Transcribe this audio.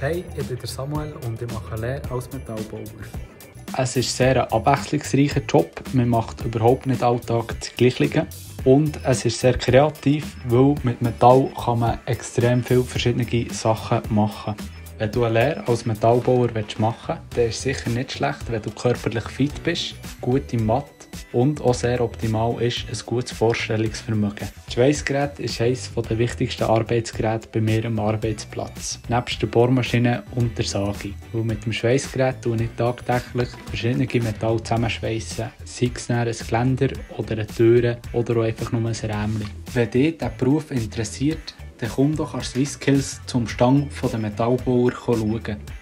Hey, ich bin der Samuel und ich mache eine Lehre als Metallbauer. Es ist sehr ein abwechslungsreicher Job. Man macht überhaupt nicht alltag das Gleiche. Und es ist sehr kreativ, weil mit Metall kann man extrem viele verschiedene Sachen machen. Wenn du eine Lehre als Metallbauer machen willst, dann ist es sicher nicht schlecht, wenn du körperlich fit bist, gut in Mathe und auch sehr optimal ist ein gutes Vorstellungsvermögen. Das Schweissgerät ist eines der wichtigsten Arbeitsgeräte bei mir am Arbeitsplatz, nebst der Bohrmaschine und der Sage. Weil mit dem Schweissgerät tue ich tagtäglich verschiedene Metalle zusammenschweissen, sei es ein Geländer oder eine Tür oder auch einfach nur ein Rämchen. Wenn dich dieser Beruf interessiert, dann komm doch an SwissSkills zum Stand der Metallbauer schauen.